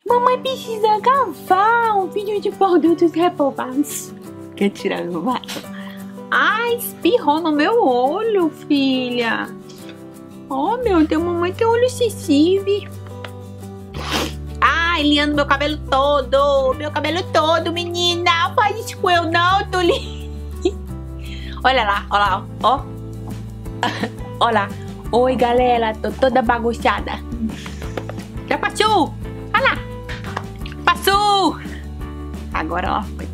Mamãe precisa gravar um vídeo de produtos reprovados. Quer tirar meu vaso? Ai, espirrou no meu olho, filha. Oh, meu Deus, mamãe tem olho sensível. Ai, liando meu cabelo todo. Meu cabelo todo, menina. Faz isso com eu não, Tuli. Olha lá, ó. Olha lá. Oi, galera, tô toda bagunçada. Já passou? Olha lá. Passou. Agora ela foi.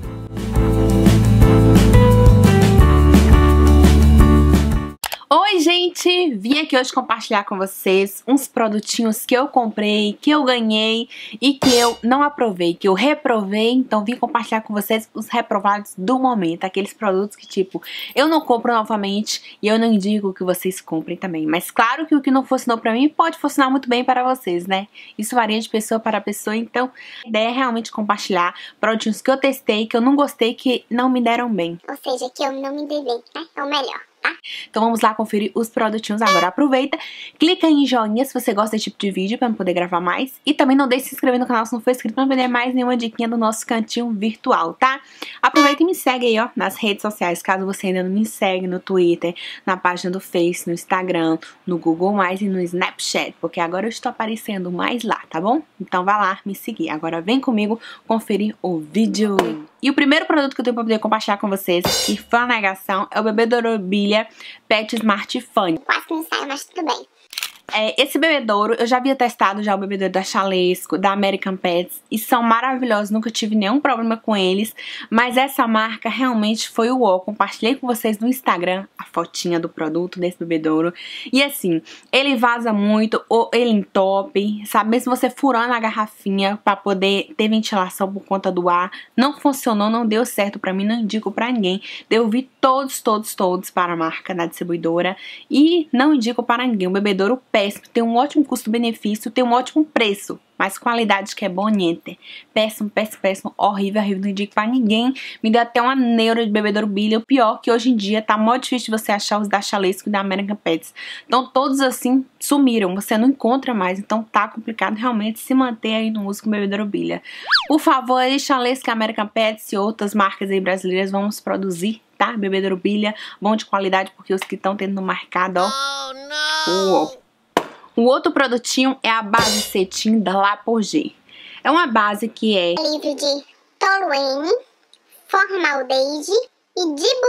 Oi, gente! Vim aqui hoje compartilhar com vocês uns produtinhos que eu comprei, que eu ganhei e que eu não aprovei, que eu reprovei. Então vim compartilhar com vocês os reprovados do momento, aqueles produtos que tipo, eu não compro novamente e eu não indico que vocês comprem também. Mas claro que o que não funcionou pra mim pode funcionar muito bem para vocês, né? Isso varia de pessoa para pessoa, então a ideia é realmente compartilhar produtinhos que eu testei, que eu não gostei, que não me deram bem. Ou seja, que eu não me dei bem, né? É o melhor. Tá? Então vamos lá conferir os produtinhos agora. Aproveita, clica em joinha se você gosta desse tipo de vídeo pra eu poder gravar mais. E também não deixe de se inscrever no canal se não for inscrito pra não perder mais nenhuma diquinha do nosso cantinho virtual, tá? Aproveita e me segue aí, ó, nas redes sociais, caso você ainda não me segue, no Twitter, na página do Face, no Instagram, no Google+, e no Snapchat, porque agora eu estou aparecendo mais lá, tá bom? Então vai lá me seguir. Agora vem comigo conferir o vídeo. E o primeiro produto que eu tenho pra poder compartilhar com vocês, que foi uma negação, é o Bebedouro Bilha Pet Smart Fun. Quase que não sai, mas tudo bem. Esse bebedouro, eu já havia testado já o bebedouro da Xalesco, da American Pets, e são maravilhosos, nunca tive nenhum problema com eles, mas essa marca realmente foi o ó. Compartilhei com vocês no Instagram a fotinha do produto desse bebedouro, e assim, ele vaza muito, ou ele entope, sabe, mesmo você furando a garrafinha pra poder ter ventilação por conta do ar, não funcionou, não deu certo pra mim, não indico pra ninguém. Devolvi todos para a marca da distribuidora, e não indico para ninguém. O bebedouro péssimo, tem um ótimo custo-benefício, tem um ótimo preço, mas qualidade que é bonita. Péssimo, horrível, não indico pra ninguém. Me deu até uma neura de bebedouro Bilha. O pior que hoje em dia tá mó difícil de você achar os da Xalesco e da American Pets. Então todos assim sumiram, você não encontra mais, então tá complicado realmente se manter aí no uso com bebedouro Bilha. Por favor, aí Xalesco, American Pets e outras marcas aí brasileiras vamos produzir, tá? Bebedouro Bilha, bom de qualidade, porque os que estão tendo no mercado, ó. Uou. O outro produtinho é a base cetim da Lapoget. É uma base que é livre de toluene, formaldeíde e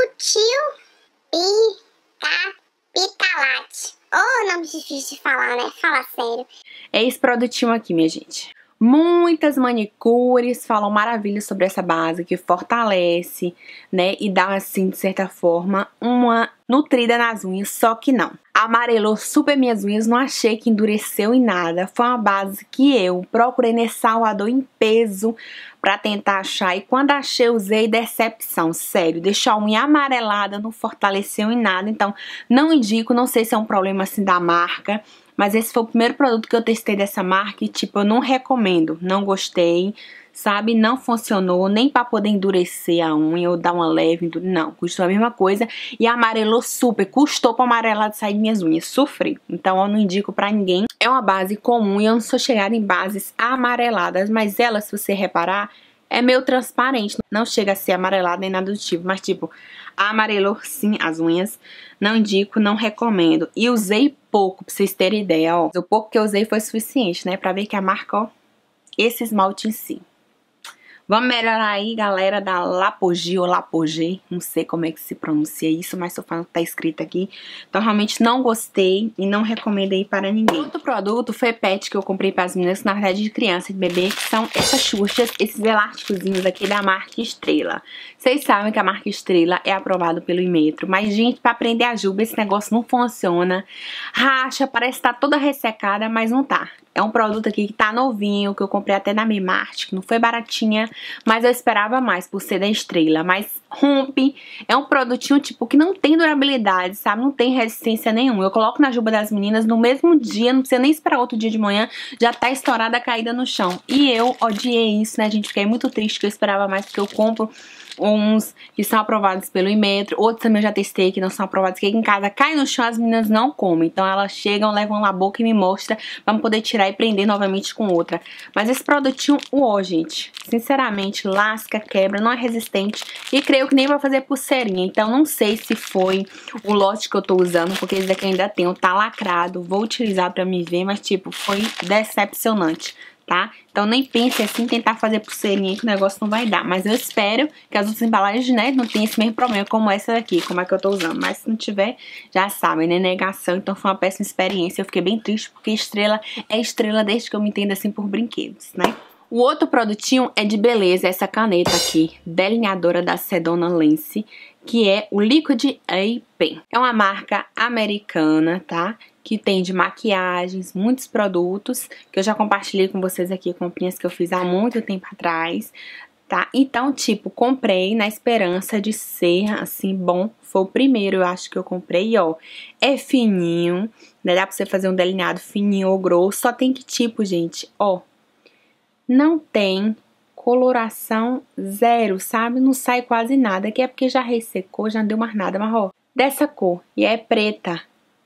dibutil-pitalate. Oh, nome difícil de falar, né? Fala sério. É esse produtinho aqui, minha gente. Muitas manicures falam maravilhas sobre essa base, que fortalece, né, e dá, assim, de certa forma, uma nutrida nas unhas, só que não. Amarelou super minhas unhas, não achei que endureceu em nada. Foi uma base que eu procurei nesse Salvador em peso pra tentar achar, e quando achei, usei, decepção, sério. Deixou a unha amarelada, não fortaleceu em nada, então não indico, não sei se é um problema, assim, da marca. Mas esse foi o primeiro produto que eu testei dessa marca e, tipo, eu não recomendo, não gostei, sabe? Não funcionou, nem pra poder endurecer a unha ou dar uma leve, não, custou a mesma coisa e amarelou super, custou pra amarelar de sair de minhas unhas, sofri. Então eu não indico pra ninguém, é uma base comum e eu não sou chegada em bases amareladas, mas ela, se você reparar, é meio transparente, não chega a ser amarelada nem nada do tipo, mas tipo, amarelou sim as unhas, não indico, não recomendo. E usei pouco, pra vocês terem ideia, ó. O pouco que eu usei foi suficiente, né, pra ver que a marca, ó, esse esmalte em si. Vamos melhorar aí, galera, da Lapoget ou Lapoget, não sei como é que se pronuncia isso, mas tô falando que tá escrito aqui. Então, realmente não gostei e não recomendei para ninguém. Outro produto foi pet que eu comprei para as meninas, na verdade de criança e de bebê, que são essas xuxas, esses elásticozinhos aqui da marca Estrela. Vocês sabem que a marca Estrela é aprovada pelo Inmetro, mas, gente, para prender a juba, esse negócio não funciona. Racha, parece que tá toda ressecada, mas não tá. É um produto aqui que tá novinho, que eu comprei até na Mimart, que não foi baratinha, mas eu esperava mais por ser da Estrela. Mas rompe, é um produtinho tipo que não tem durabilidade, sabe? Não tem resistência nenhuma. Eu coloco na juba das meninas no mesmo dia, não precisa nem esperar outro dia de manhã, já tá estourada, caída no chão. E eu odiei isso, né, gente? Fiquei muito triste, que eu esperava mais, porque eu compro uns que são aprovados pelo Inmetro, outros também eu já testei que não são aprovados, que aqui em casa cai no chão, as meninas não comem. Então elas chegam, levam na boca e me mostram pra poder tirar e prender novamente com outra. Mas esse produtinho, uó, gente, sinceramente, lasca, quebra, não é resistente e creio que nem vai fazer pulseirinha. Então não sei se foi o lote que eu tô usando, porque esse daqui eu ainda tenho, tá lacrado, vou utilizar pra me ver, mas tipo, foi decepcionante. Tá? Então nem pense assim em tentar fazer pulseirinha que o negócio não vai dar. Mas eu espero que as outras embalagens, né, não tenham esse mesmo problema como essa daqui, como é que eu tô usando. Mas se não tiver, já sabem, né, negação. Então foi uma péssima experiência. Eu fiquei bem triste porque Estrela é Estrela desde que eu me entendo assim por brinquedos, né? O outro produtinho é de beleza, essa caneta aqui, delineadora da Sedona Lance, que é o Liquid A-Pen. É uma marca americana, tá? Que tem de maquiagens, muitos produtos, que eu já compartilhei com vocês aqui, comprinhas que eu fiz há muito tempo atrás, tá? Então, tipo, comprei na esperança de ser, assim, bom. Foi o primeiro, eu acho, que eu comprei, ó. É fininho, né? Dá pra você fazer um delineado fininho ou grosso, só tem que tipo, gente, ó. Não tem coloração zero, sabe? Não sai quase nada, que é porque já ressecou, já não deu mais nada, mas ó, dessa cor, e é preta.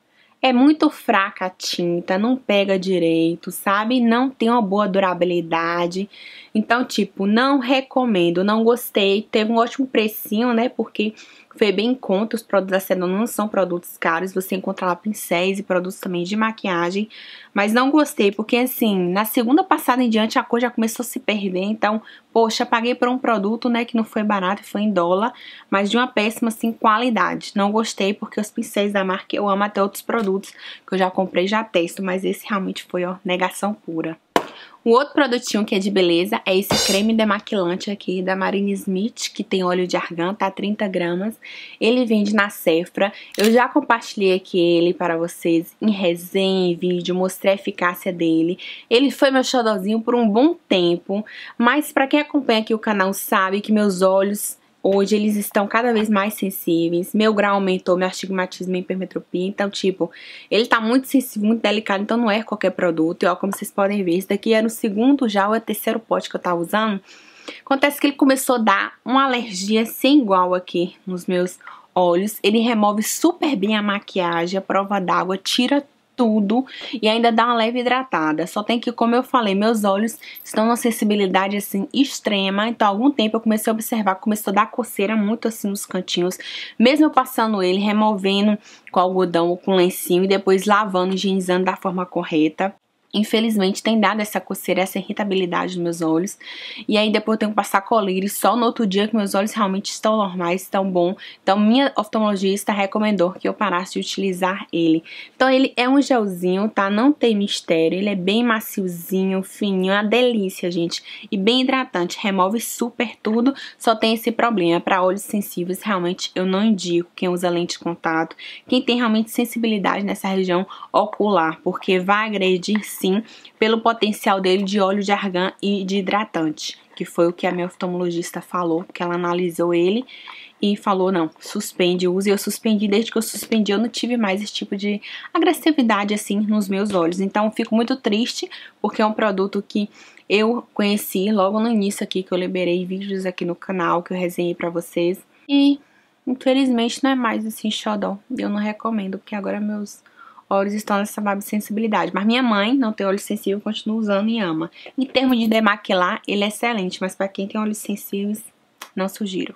É muito fraca a tinta, não pega direito, sabe? Não tem uma boa durabilidade. Então, tipo, não recomendo, não gostei. Teve um ótimo precinho, né? Porque foi bem em conta, os produtos da Sedona não são produtos caros. Você encontra lá pincéis e produtos também de maquiagem. Mas não gostei, porque assim, na segunda passada em diante a cor já começou a se perder. Então, poxa, paguei por um produto, né, que não foi barato, foi em dólar, mas de uma péssima, assim, qualidade. Não gostei, porque os pincéis da marca eu amo, até outros produtos que eu já comprei e já testo, mas esse realmente foi, ó, negação pura. O outro produtinho que é de beleza é esse creme demaquilante aqui da Marine Smith, que tem óleo de argan, tá? 30 gramas. Ele vende na Sephora. Eu já compartilhei aqui ele para vocês em resenha, em vídeo, mostrei a eficácia dele. Ele foi meu xodózinho por um bom tempo, mas pra quem acompanha aqui o canal sabe que meus olhos hoje eles estão cada vez mais sensíveis, meu grau aumentou, meu astigmatismo e hipermetropia, então tipo, ele tá muito sensível, muito delicado, então não é qualquer produto. E ó, como vocês podem ver, esse daqui era o segundo já ou é o terceiro pote que eu tava usando. Acontece que ele começou a dar uma alergia sem igual aqui nos meus olhos. Ele remove super bem a maquiagem, a prova d'água, tira tudo e ainda dá uma leve hidratada. Só tem que, como eu falei, meus olhos estão numa sensibilidade assim extrema, então há algum tempo eu comecei a observar que começou a dar coceira muito assim nos cantinhos, mesmo eu passando ele, removendo com algodão ou com lencinho e depois lavando, higienizando da forma correta. Infelizmente tem dado essa coceira, essa irritabilidade nos meus olhos. E aí depois eu tenho que passar colírio só no outro dia que meus olhos realmente estão normais, estão bom. Então minha oftalmologista recomendou que eu parasse de utilizar ele. Então ele é um gelzinho, tá? Não tem mistério, ele é bem maciozinho, fininho, uma delícia, gente. E bem hidratante, remove super tudo, só tem esse problema. Para olhos sensíveis, realmente eu não indico quem usa lente de contato, quem tem realmente sensibilidade nessa região ocular, porque vai agredir sim, pelo potencial dele de óleo de argan e de hidratante, que foi o que a minha oftalmologista falou, porque ela analisou ele e falou, não, suspende o uso, e eu suspendi. Desde que eu suspendi, eu não tive mais esse tipo de agressividade assim nos meus olhos. Então eu fico muito triste, porque é um produto que eu conheci logo no início aqui, que eu liberei vídeos aqui no canal, que eu resenhei pra vocês, e infelizmente não é mais assim xodó. Eu não recomendo, porque agora meus olhos estão nessa vibe de sensibilidade. Mas minha mãe não tem olho sensível, continua usando e ama. Em termos de demaquilar, ele é excelente, mas para quem tem olhos sensíveis, não sugiro.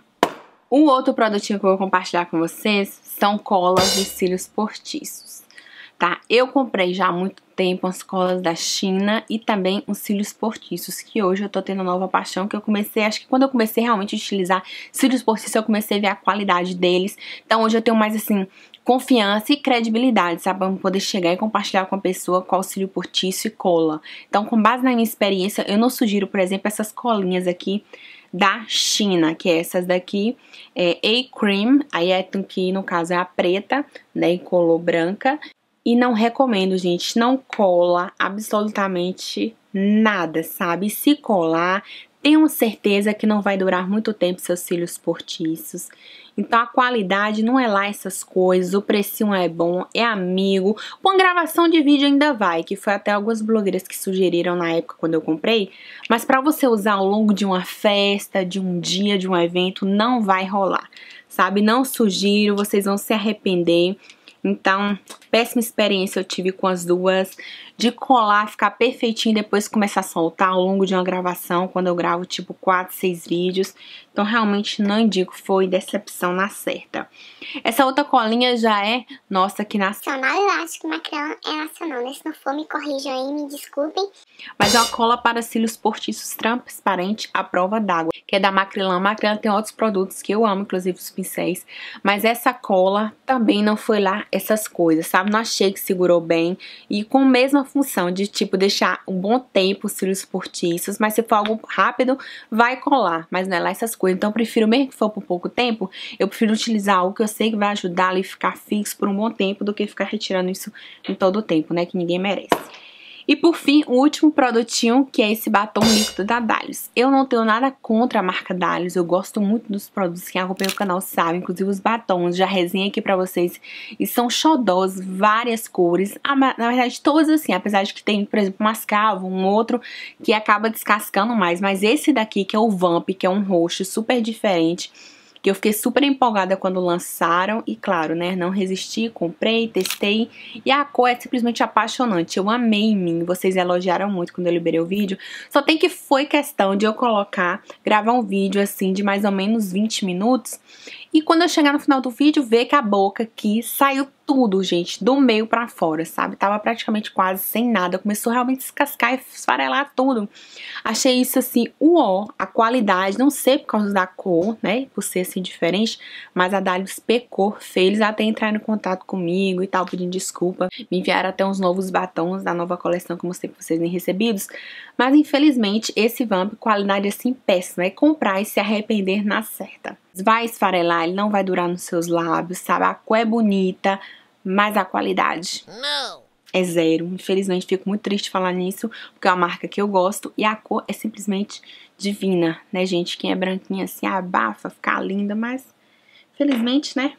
O outro produtinho que eu vou compartilhar com vocês são colas de cílios postiços, tá? Eu comprei já há muito tempo as colas da China e também os cílios postiços, que hoje eu tô tendo nova paixão, que eu comecei, acho que quando eu comecei realmente a utilizar cílios postiços, eu comecei a ver a qualidade deles. Então hoje eu tenho mais assim confiança e credibilidade, sabe? Pra poder chegar e compartilhar com a pessoa qual cílio postiço e cola. Então, com base na minha experiência, eu não sugiro, por exemplo, essas colinhas aqui da China, que é essas daqui, A-Cream, aí é que no caso é a preta, né, em color branca. E não recomendo, gente, não cola absolutamente nada, sabe? Se colar, tenho certeza que não vai durar muito tempo seus cílios postiços. Então a qualidade não é lá essas coisas, o precinho é bom, é amigo. Com gravação de vídeo ainda vai, que foi até algumas blogueiras que sugeriram na época quando eu comprei. Mas pra você usar ao longo de uma festa, de um dia, de um evento, não vai rolar, sabe? Não sugiro, vocês vão se arrepender. Então, péssima experiência eu tive com as duas, de colar, ficar perfeitinho e depois começar a soltar ao longo de uma gravação, quando eu gravo tipo 4, 6 vídeos. Então, realmente não indico, foi decepção na certa. Essa outra colinha já é nossa aqui nacional. Eu acho que Macrylan é nacional, né? Se não for, me corrijam aí, me desculpem. Mas é uma cola para cílios postiços transparente à prova d'água, que é da Macrylan. Macrylan tem outros produtos que eu amo, inclusive os pincéis. Mas essa cola também não foi lá essas coisas, sabe? Não achei que segurou bem. E com a mesma função de, tipo, deixar um bom tempo os cílios postiços. Mas se for algo rápido, vai colar. Mas não é lá essas coisas. Então eu prefiro, mesmo que for por pouco tempo, eu prefiro utilizar algo que eu sei que vai ajudar ali a ficar fixo por um bom tempo do que ficar retirando isso em todo o tempo, né? Que ninguém merece. E por fim, o último produtinho, que é esse batom líquido da Dalios. Eu não tenho nada contra a marca Dalios, eu gosto muito dos produtos, quem acompanha o canal sabe, inclusive os batons, já resenhei aqui pra vocês. E são xodós, várias cores, na verdade todas assim, apesar de que tem, por exemplo, mascavo, um outro que acaba descascando mais. Mas esse daqui, que é o Vamp, que é um roxo super diferente, que eu fiquei super empolgada quando lançaram e claro, né, não resisti, comprei, testei e a cor é simplesmente apaixonante, eu amei em mim, vocês elogiaram muito quando eu liberei o vídeo, só tem que foi questão de eu gravar um vídeo assim de mais ou menos 20 minutos e quando eu chegar no final do vídeo ver que a boca aqui saiu tudo, gente, do meio pra fora, sabe? Tava praticamente quase sem nada, começou realmente a descascar e esfarelar tudo. Achei isso assim, uó, a qualidade, não sei por causa da cor, né, por ser assim diferente, mas a Dalios pecou feio, eles até entraram em contato comigo e tal, pedindo desculpa, me enviaram até uns novos batons da nova coleção que eu mostrei pra vocês nem recebidos, mas infelizmente esse Vamp, qualidade assim péssima, é comprar e se arrepender na certa. Vai esfarelar, ele não vai durar nos seus lábios, sabe? A cor é bonita, mas a qualidade é zero. Infelizmente, fico muito triste de falar nisso, porque é uma marca que eu gosto e a cor é simplesmente divina, né, gente? Quem é branquinha assim, abafa, fica linda, mas infelizmente, né?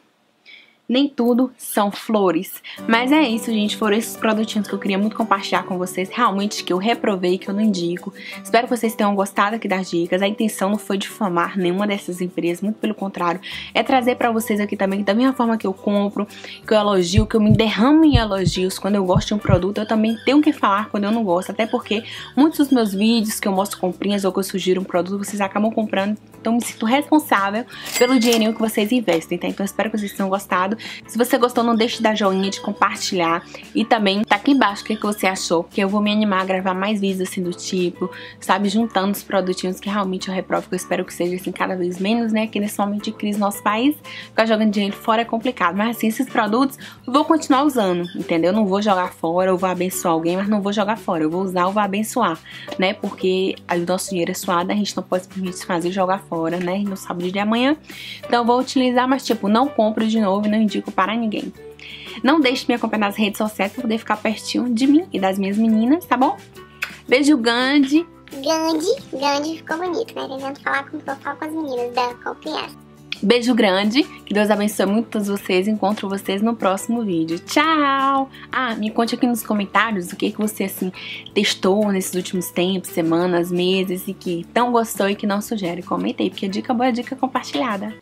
Nem tudo são flores. Mas é isso, gente. Foram esses produtinhos que eu queria muito compartilhar com vocês. Realmente que eu reprovei, que eu não indico. Espero que vocês tenham gostado aqui das dicas. A intenção não foi difamar nenhuma dessas empresas. Muito pelo contrário. É trazer pra vocês aqui também, da mesma forma que eu compro, que eu elogio, que eu me derramo em elogios. Quando eu gosto de um produto, eu também tenho que falar quando eu não gosto. Até porque muitos dos meus vídeos que eu mostro comprinhas ou que eu sugiro um produto, vocês acabam comprando. Então me sinto responsável pelo dinheirinho que vocês investem, tá? Então espero que vocês tenham gostado. Se você gostou, não deixe de dar joinha, de compartilhar. E também tá aqui embaixo o que você achou, porque eu vou me animar a gravar mais vídeos assim do tipo, sabe? Juntando os produtinhos que realmente eu reprovo, que eu espero que seja assim cada vez menos, né? Que nesse momento de crise no nosso país, ficar jogando dinheiro fora é complicado. Mas assim, esses produtos eu vou continuar usando, entendeu? Eu não vou jogar fora, eu vou abençoar alguém, mas não vou jogar fora. Eu vou usar, eu vou abençoar, né? Porque o nosso dinheiro é suado, a gente não pode se fazer jogar fora, né? No sábado de amanhã. Então eu vou utilizar, mas tipo, não compro de novo e não indico para ninguém. Não deixe de me acompanhar nas redes sociais para poder ficar pertinho de mim e das minhas meninas, tá bom? Beijo grande. Grande ficou bonito, né? Tentando falar como eu falo com as meninas da confiança. Beijo grande, que Deus abençoe muito todos vocês. Encontro vocês no próximo vídeo. Tchau! Ah, me conte aqui nos comentários o que você assim testou nesses últimos tempos, semanas, meses e que tão gostou e que não sugere. Comenta aí, porque dica boa é dica compartilhada.